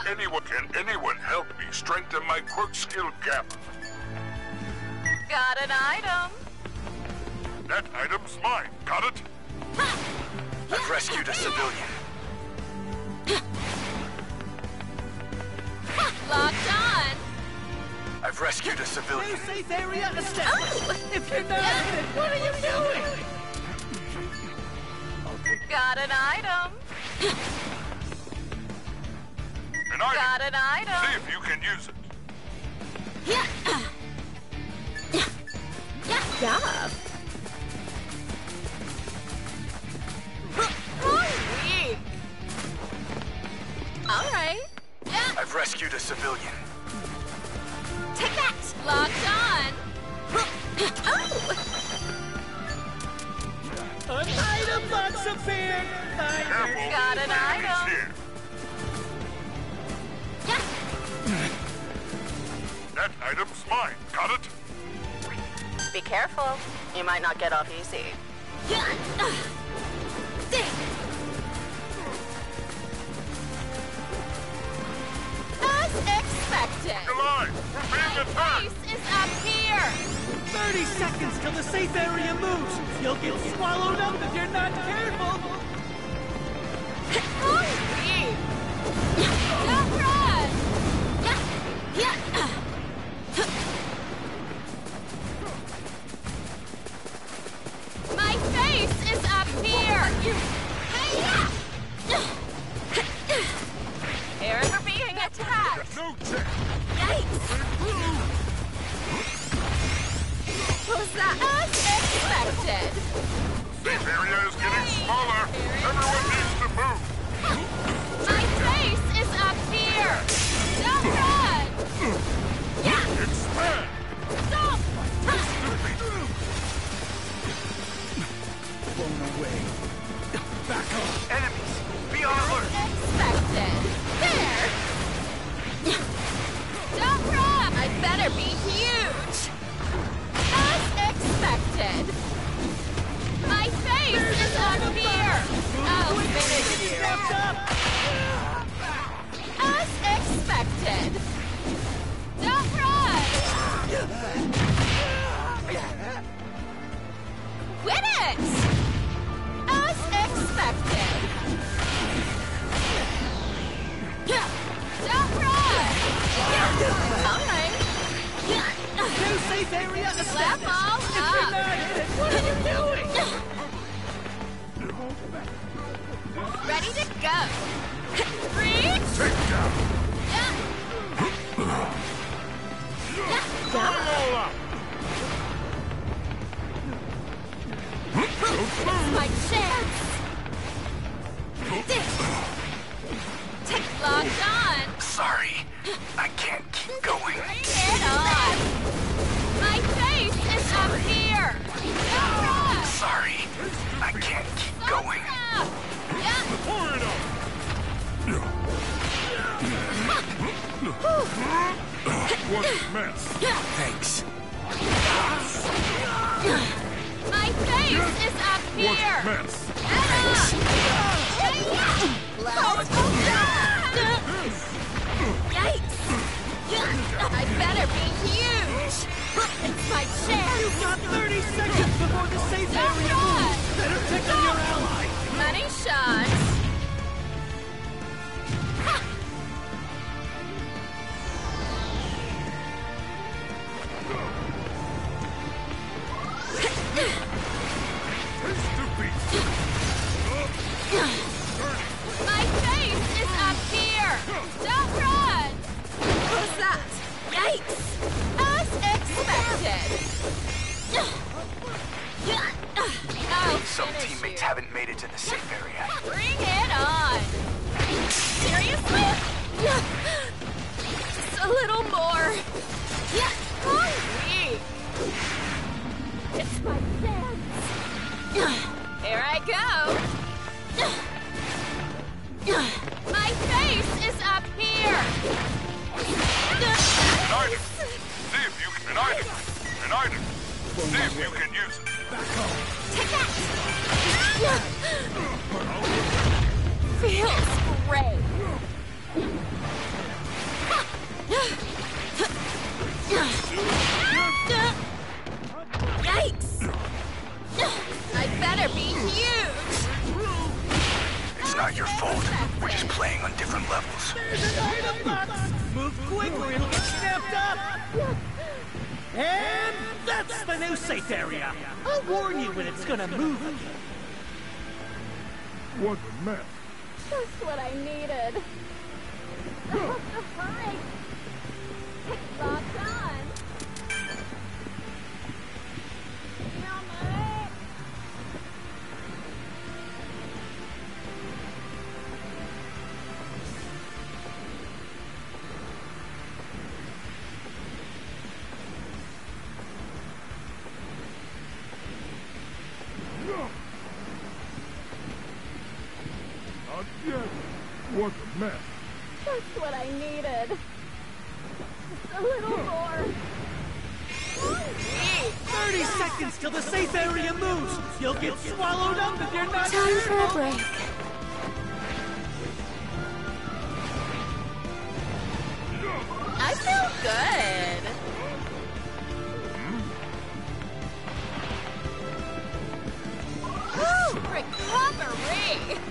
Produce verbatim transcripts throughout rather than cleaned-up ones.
anyone can anyone help me strengthen my quirk skill gap? Got an item. That item's mine. Got it? I've rescued a civilian. Locked on. I've rescued a New civilian. safe area established. Oh. If you're not in it, what are you doing? Got an item. An item. Got an item. See if you can use it. Yeah. Yeah. Holy. All right. Yeah. I've rescued a civilian. Take that. Locked on. Oh. An item box appeared. Find it. Careful. Got an Enemies item. here. Yeah. That item's mine. Got it? Be careful. You might not get off easy. Yeah. As expected. Alive. We're being attacked. Base is up here. thirty seconds till the safe area moves. You'll get swallowed up if you're not careful. Holy. Don't run. Yeah. Yeah. My face is up here. Hey. Aaron, we're being attacked. No chance. Yikes. What was that? As expected. Safe area is getting smaller. Everyone needs to move. My face is up here. Don't run. Yeah. Expand. Stop. Blown away. Back off. Enemies, be on alert. Expected. There. Don't run. I better be huge. As expected. My face is up here. Oh, finish you. Stepped up. As expected. Don't run. Win it. As expected. Don't run. All right. New safe area established. Slap all If you're up. not in it, what are you doing? Ready to go. Reach. Take down. Yeah. Come all out. My chance. Take locked on. Sorry, I can't keep going. Bring it on. My face is up here. Don't run. Sorry, I can't keep going. Yeah. Pour it on. What a mess. Thanks. My face is up What here. a mess. Head up. Yeah. Yikes. I better be huge. It's my chance. You've got thirty seconds before the safe Don't area run. moves. Better pick on your ally. Money shots. My face is up here. Don't run. What was that? Yikes. As expected. Oh, Some finish teammates you. haven't made it to the safe area. Bring it on. Seriously? Just a little more. Yeah. Holy. It's my chance. Here I go. My face is up here. An item. See if you can. An item. An item. See if you can use it. Take that. Feels great. Yikes! I better be huge! It's not your fault. We're just playing on different levels. There's an item box! Move quick or it'll get snapped up! And that's the new safe area! I'll warn you when it's gonna move again. What a mess. Just what I needed. Hurry! Locked on! Again. What a mess. Just what I needed. Just a little more. thirty seconds till the safe area moves! You'll get swallowed up if you're not Time for a careful! break. I feel good. Woo! Recovery!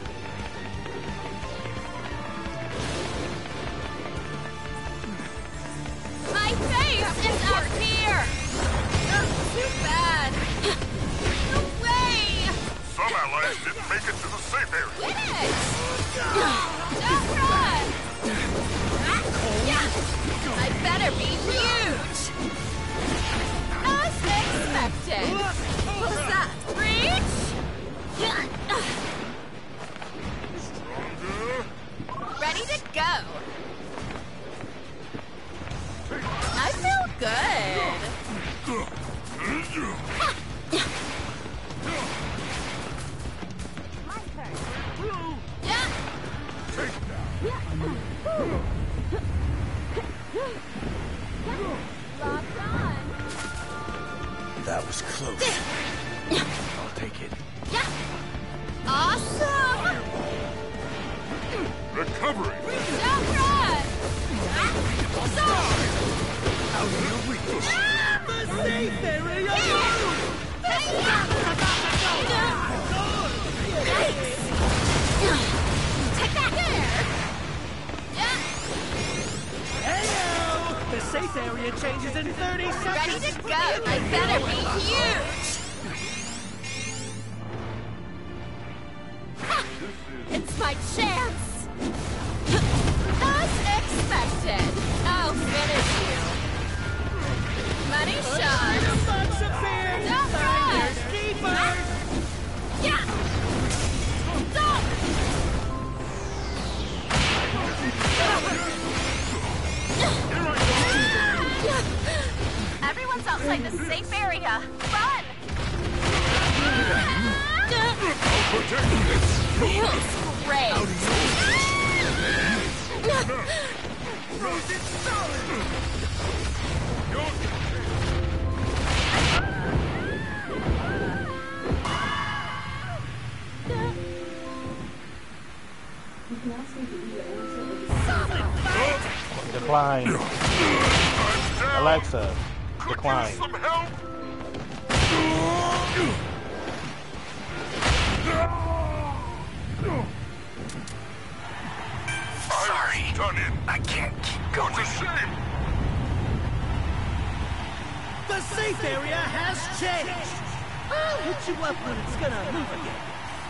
My face is up here! Too bad! No way! Some allies didn't make it to the safe area. Win it! Don't run! I better be huge! As expected! What was that? Reach? Stronger. Ready to go! I feel good! My turn! Yeah! Locked on! That was close. I'll take it. Yeah! Awesome! Recovery. Don't run! Stop! Out here we go. The safe area Take that there! Heyo! The safe area changes in thirty seconds! Ready to go! I better be huge! Ha! It's my chance! As expected! I'll finish you! Money shot! Item box appeared! Don't run! Finders keepers! Yeah! Stop! Everyone's outside the safe area. Run! Feels great. Frozen solid. Decline. Alexa, decline. Some help. Sorry. Done it. I can't keep going. It's a shame. The safe area has changed! I'll hit you up when it's gonna move again.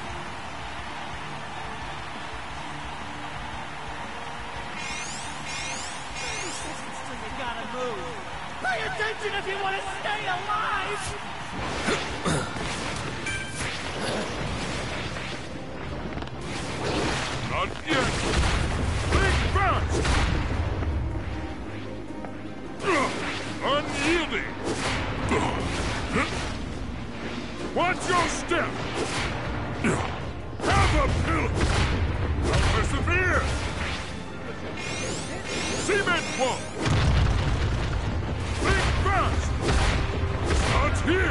thirty seconds till you gotta move. Pay attention if you want to stay alive! Not yet. Think fast. Unyielding. Watch your step. Have a pill. Now persevere. Cement wall. Think fast. Starts here.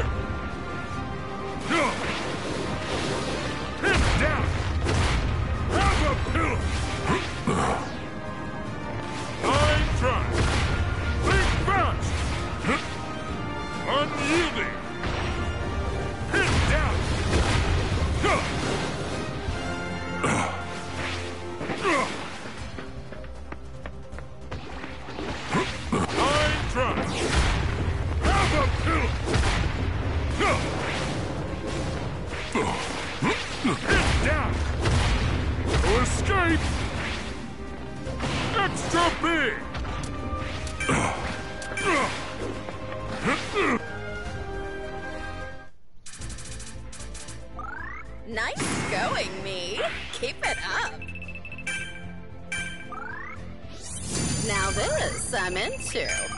Pin down. Have a pill. Nine tries. Unyielding. Hit down. Huh. Nine tries. Have a pill. Hit down. To escape. Extra big. Nice going, me. Keep it up. Now this I'm into.